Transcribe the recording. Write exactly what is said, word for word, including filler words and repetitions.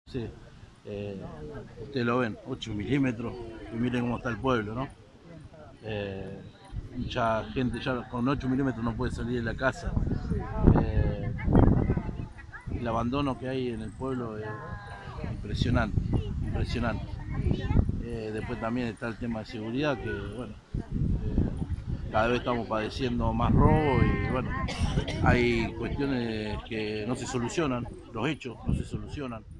Sí, eh, ustedes lo ven, ocho milímetros, y miren cómo está el pueblo, ¿no? Eh, Mucha gente ya con ocho milímetros no puede salir de la casa. Eh, el abandono que hay en el pueblo es impresionante, impresionante. Eh, después también está el tema de seguridad, que bueno, eh, cada vez estamos padeciendo más robo y bueno, hay cuestiones que no se solucionan, los hechos no se solucionan.